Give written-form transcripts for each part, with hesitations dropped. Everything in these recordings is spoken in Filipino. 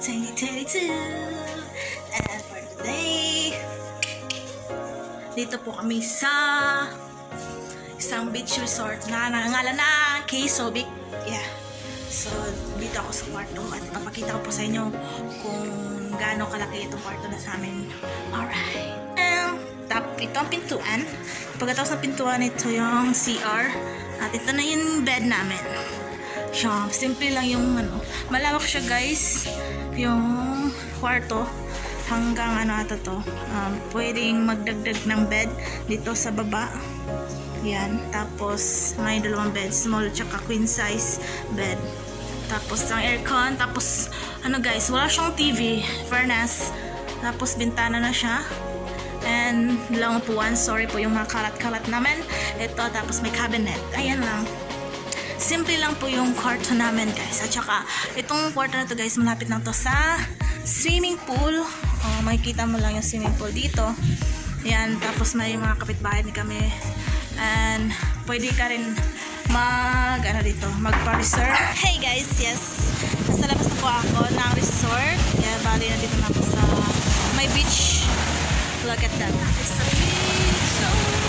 2022. And for today, dito po kami sa isang beach resort na nangangalan na Kay Sobic. Yeah. So, dito ako sa kwarto at papakita ko po sa inyo kung gaano kalaki itong kwarto na sa amin. Alright. Ito ang pintuan. Pagkatapos ng pintuan, ito yung CR. At ito na yung bed namin. So, simple lang yung ano. Malawak siya guys. Yung kwarto. Hanggang ano ata to. Pwedeng magdagdag ng bed dito sa baba. Yan. Tapos, may dalawang bed. Small tsaka queen size bed. Tapos, ang aircon. Tapos, ano guys, wala siyang TV. Furnace. Tapos, bintana na siya. And lang upuan, sorry po yung mga kalat-kalat namin. Ito, tapos may cabinet. Ayan lang. Simple lang po yung kwarto namin guys. At saka, itong kwarto na to guys, malapit lang to sa swimming pool. Makikita mo lang yung swimming pool dito. Ayan, tapos may mga kapitbahay din kami. And pwede ka rin magpa-resort. Hey guys, yes. Nasa labas na po ako ng resort. Kaya bali na dito na ako sa may beach. Look at that. It's a beach. So,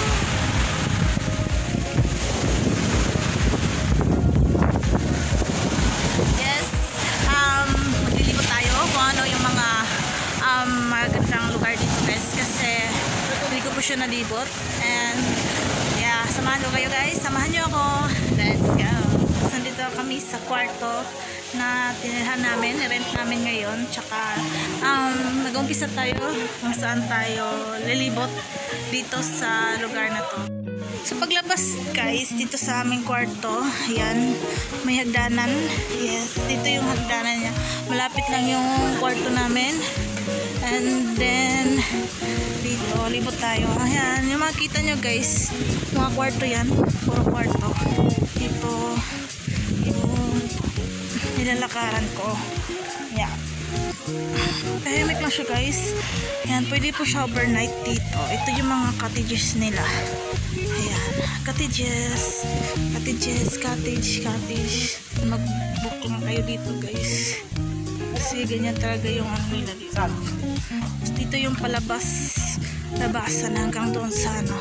yes. Maglilibot tayo kung ano yung mga magandang lugar dito guys. Kasi hindi ko po siya nalibot. And yeah, samahan ko kayo guys. Samahan nyo ako. Let's go. Nandito kami sa kwarto na tinirahan namin, rent namin ngayon. Tsaka nag-umpisa tayo kung saan tayo lilibot dito sa lugar na to. So paglabas guys dito sa aming kwarto, ayan, may hagdanan. Yes, dito yung hagdanan niya. Malapit lang yung kwarto namin. And then dito libot tayo. Ayan, yung makita nyo guys, mga kwarto yan, puro kwarto. Ito yung nilalakaran ko. Yeah. Tahimik lang siya guys. Ayan, pwede po siya overnight dito. Ito yung mga cottages nila. Ayan, cottages. Cottage. Mag-book lang kayo dito guys. Kasi ganyan talaga yung ano nila dito. Dito yung labasan hanggang doon sa ano.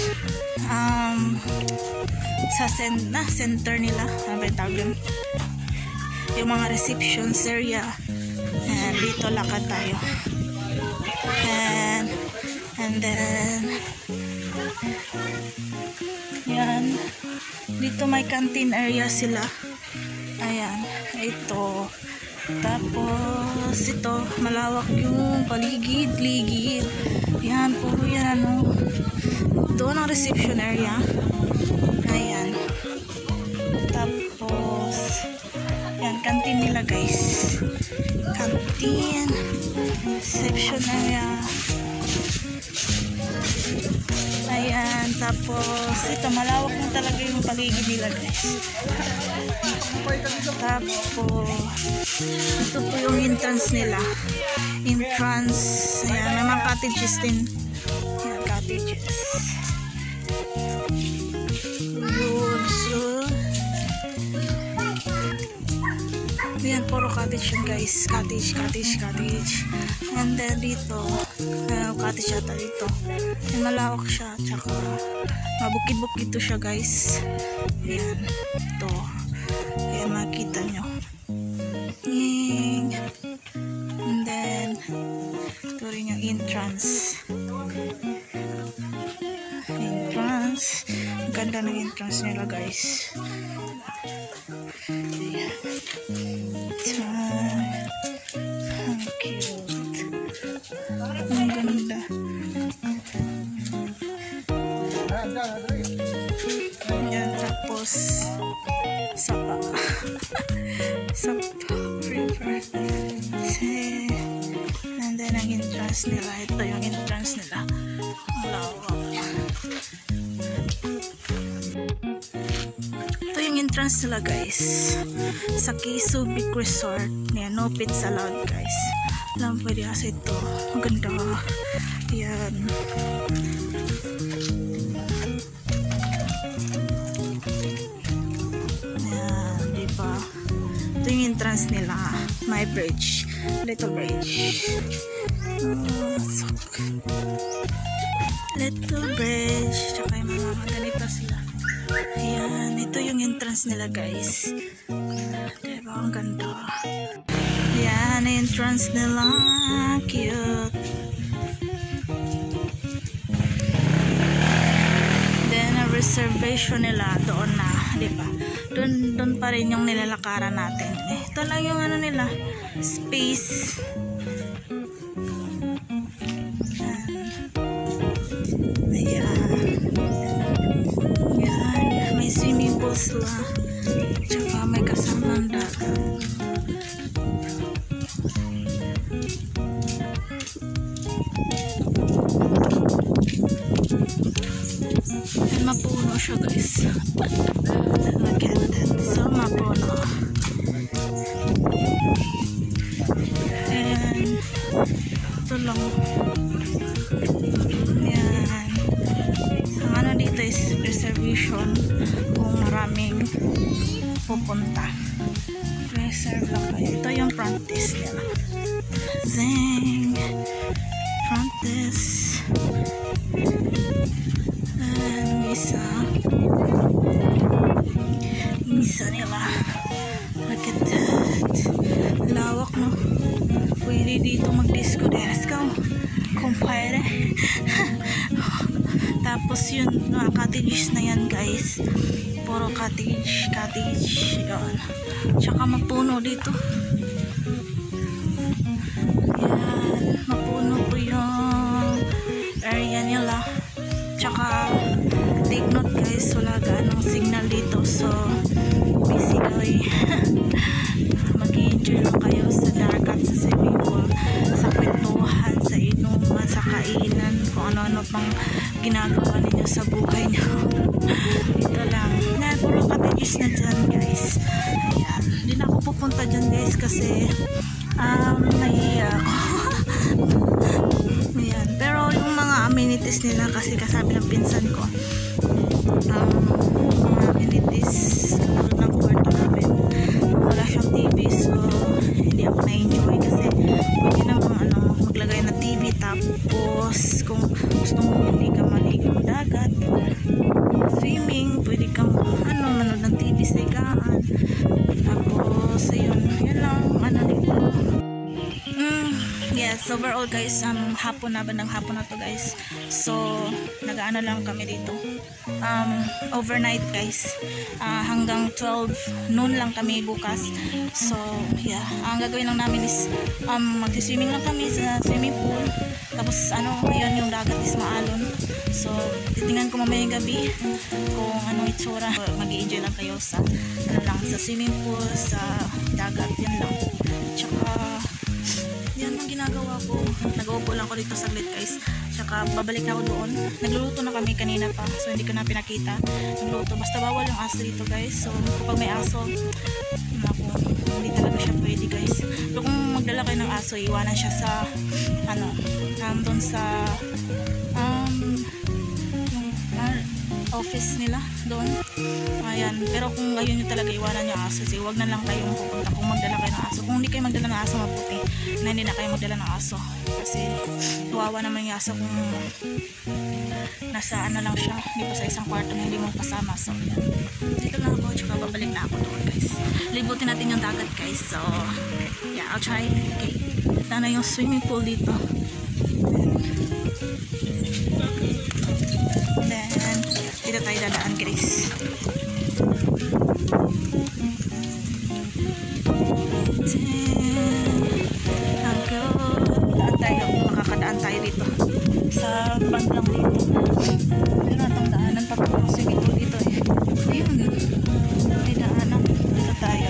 Sa center nila. Ano ba yung tawag yun? Yung mga receptions area. And dito lakad tayo. And then yan. Dito may canteen area sila. Ayan. Ito. Tapos ito. Malawak yung paligid. Yan. Puro yan. Ano. Doon ang reception area. Ayan. Tapos yan, canteen nila guys. Canteen, reception area. Ayan, tapos ito malawak na talaga yung paligid nila guys. Tapos ito po yung entrance nila. Entrance, ayan, may mga cottages din. Ayan, cottages. Yan, puro cottage yun guys. Cottage. And then dito, cottage yata dito. Yan, malawak siya. Tsaka, mabukid-bukid to siya guys. Yan, ito. Yan, makita nyo. And then, ito rin yung entrance. Ang ganda ng entrance nila guys. Ayan. Ang cute. Ang ganda. Ayan, tapos sapa. River. And then ang entrance nila. Ito yung entrance nila. Ang lawak. Ito yung entrance nila guys sa Kay Sobic Resort. Yan, no pets allowed guys. Alam, pwede kasi ito. Maganda. Yan. Ayan, diba? Ito yung entrance nila. May bridge. Little bridge. Little bridge. Tsaka yung mga ganito sila. Ayan. Ito yung entrance nila guys. Diba? Ang ganda. Ayan. Entrance nila. Cute. Then, reservation nila doon na. Diba? Doon pa rin yung nilalakaran natin. Ito lang yung ano nila. Space. May swimming pool sila. Tsaka may kasamang dagat. And mapuno siya guys. Look at that. So mapuno. And ito lang. Yan. Ang ano dito is reservation kung maraming pupunta. Reserve lang kayo. Ito yung front desk nila. Zing! Front desk. And misa nila. Look at that. Lawak no. Pwede dito mag-disco disco. Kumpare. Tapos yun, mga cottages na yan guys. Puro cottage. Yun. Tsaka mapuno dito. Yan. Mapuno po yung area nila. Tsaka take note guys, wala ganong signal dito. So basically mag-enjoy lang kayo sa dagat, sa swimming pool, sa kwentuhan, sa inuman, sa kainan, kung ano-ano pang ginagawa ninyo sa buhay nyo. Ito lang. Puro cottages na dyan guys. Ayan. Hindi na ako pupunta dyan guys kasi nahiya ako. Ayan. Pero yung mga amenities nila kasi kasabi ng pinsan ko, mga amenities ng kwarto namin, wala siyang TV, so hindi ako na-enjoy kasi pwede naman maglagay na TV, tapos kung gusto mo hindi ka maligo ng dagat, swimming, pwede kang manood ng TV sa higaan. Tapos ayun, yun lang dito. Yes, overall guys, hapon na, bandang hapon na to guys. So nag-ano lang kami dito, overnight guys, hanggang 12 noon lang kami bukas. So yeah, ang gagawin lang namin is mag-swimming lang kami sa swimming pool. Tapos ayun, yung dagat is maalon. So titingnan ko mamayang gabi kung anong itsura. Mag-i-enjoy lang kayo sa sa swimming pool, sa dagat, yan lang. Tsaka yan ang ginagawa ko. Nag-uupo lang ako dito saglit guys. Tsaka babalik na ako doon. Nagluluto na kami kanina pa, so hindi ko na pinakita. Nagluluto. Basta bawal yung aso dito guys. So kapag may aso, hindi talaga siya pwede guys. Pero kung magdala kayo ng aso, iwanan siya sa doon sa office nila doon. Ayan. Pero kung ngayon nyo talaga iwanan yung aso, huwag na lang kayong pupunta kung magdala kayo ng aso. Kung hindi kayo magdala ng aso, mabuti na hindi na kayo magdala ng aso. Kasi tuwawa naman yung aso kung nasa lang siya, hindi pa sa isang kwarto na hindi mo kasama. So yan. Dito lang ako, tsaka babalik na ako doon guys. Libutin natin yung dagat guys. So yeah, I'll try. Okay. Ito na yung swimming pool dito. Then dito tayo dadaan guys. Makakadaan tayo dito sa bandang dito. Ayun natang daanan patungo sa dito eh. Ayun, may daanan dito tayo.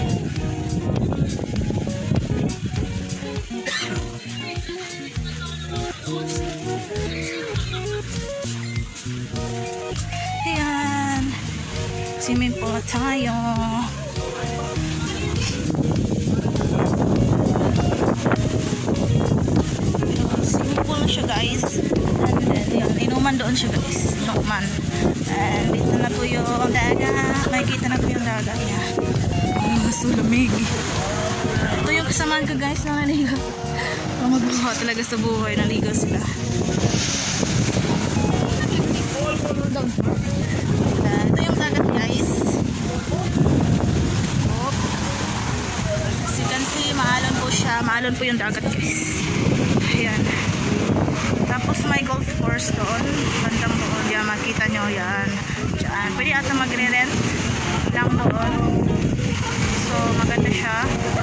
Ayan, swimming pool tayo. Siya guys, and then yun, inuman doon siya guys, inuman. And dito na po yung dagat, makikita na po yung dagat niya. So lamig. Ito yung kasamaan ko guys na naligo. Magbuha talaga sa buhay. Naligo sila. Ito yung dagat guys. As you can see, maalon po siya. Maalon po yung dagat guys. Ayan. Tapos may golf course doon. Bandang doon. Yan, makita nyo yan. Diyan. Pwede ata magre-rent lang doon. So, maganda siya.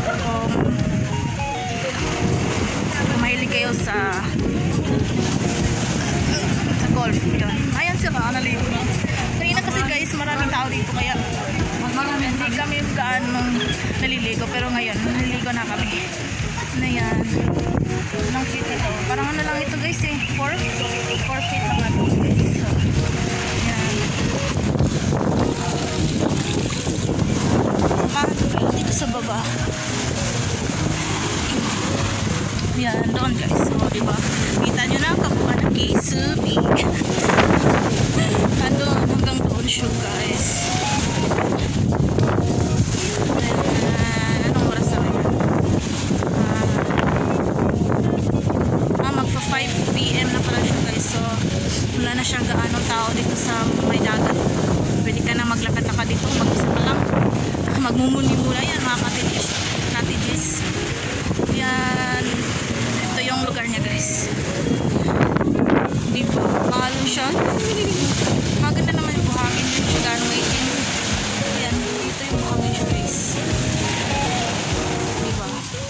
Kung mahilig kayo sa golf. Yun. Ayan sila. Naligo na. Kanina kasi guys, maraming tao dito. Kaya hindi kami gaanong naliligo. Pero ngayon, naliligo na kami. Ano yan? Anong feet ito? Parang ano lang ito guys eh. 4 feet lang ito guys. So, yan. Dito sa baba. Yan, doon guys. So, diba? Kita nyo na ang kabuka ng K-Subi. Andun hanggang doon siya guys. Anong oras na rin? Magpa 5 PM na pala siya guys. So, wala na siyang gaanong tao dito sa may dagat. Pwede ka na maglakad-lakad dito. Mag-isa ka lang. Magmumuni-muna yan mga cottages. Yan. Ito yung lugar niya guys. Diba? Mahalo siya. Maganda naman yung buhangin. Yung gano'ng waiting. Yan. Ito yung buhangin siya guys. Diba?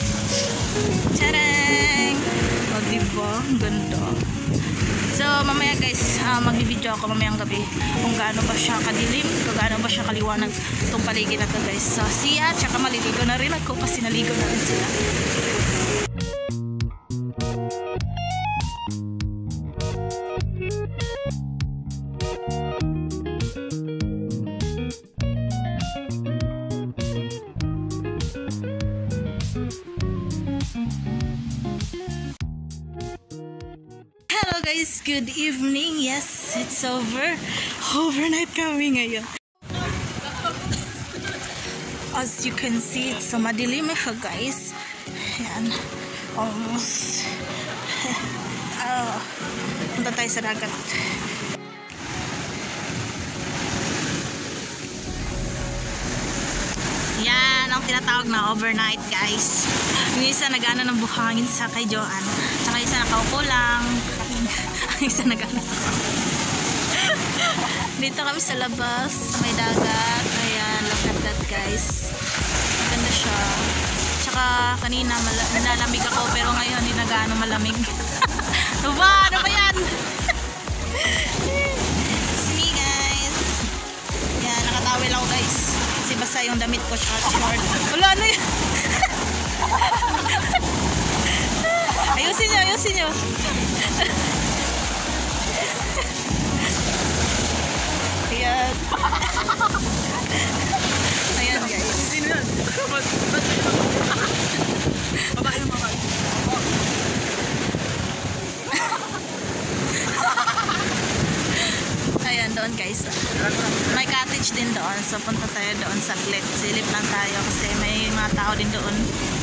Tadang! O diba? Ang ganda. So mamaya guys, magbibideo ako mamayang gabi kung gaano ba siya kadilim, kung gaano ba siya kaliwanag itong paligid na to guys. So see ya, tsaka maliligo na rin ako kasi naligo na rin sila. Hello guys, good evening. Yes, it's over. Overnight kami ngayon. As you can see, it's so madilim siya guys. Ayan. Almost. Punta tayo sa dagat. Yan ang tinatawag na overnight guys. Yung isa nagana ng buhangin sa kay Joanne. Tsaka isa nakaupo lang. Ang isa nagana sa dito kami sa labas, sa may dagat. Ayan, look at that guys. Maganda siya. Tsaka kanina nalamig ako pero ngayon hindi na gaano malamig. Diba? Ano ba yan? It's me guys. Yan, nakatawil ako guys. Kasi basa yung damit ko tsaka short. Wala, ano yan? Ayusin nyo, ayusin nyo. Ayan. Ayan guys. Sino yan? Babae na babae. Ayan, doon guys. May cottage din doon. So punta tayo doon sa saglit. Silip lang tayo kasi may mga tao din doon.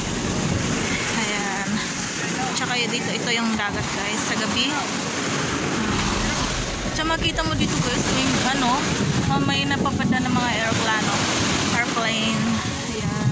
Ayan. Tsaka dito, ito yung dagat guys. Sa gabi. Tsaka makita mo dito guys. May napapada ng mga aeroplano. Airplane. Ayan.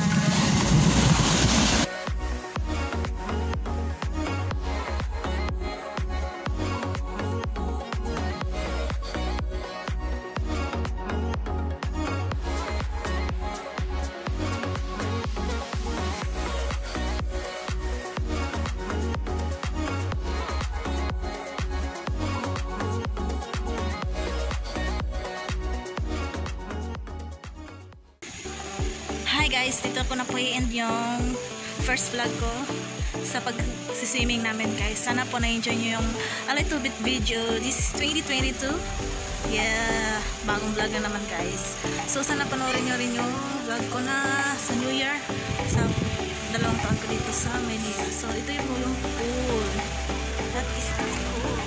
Hi guys, dito ko na po i-end yung first vlog ko sa pag-swimming namin guys. Sana po na-enjoy nyo yung a little bit video. This is 2022. Yeah, bagong vlog na naman guys. So sana panoorin nyo rin yung vlog ko na sa New Year. Sa 2 taon ko dito sa Manila. So ito yung pool. That is the pool.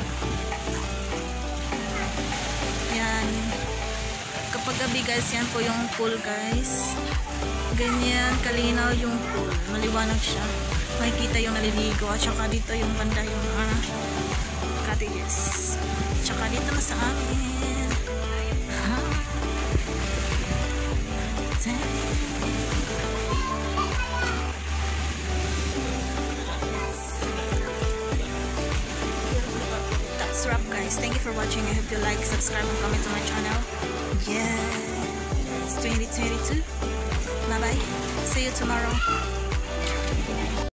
Yan. Kapag gabi guys, yan po yung pool guys. ganyan kalinaw yung pool. Maliwanag siya. Makikita yung naliligo. At saka dito yung banda yung cottages. At saka dito na sa amin. That's wrap, guys. Thank you for watching. I hope you like, subscribe, and comment on my channel. Yeah, it's 2022. Bye bye. See you tomorrow.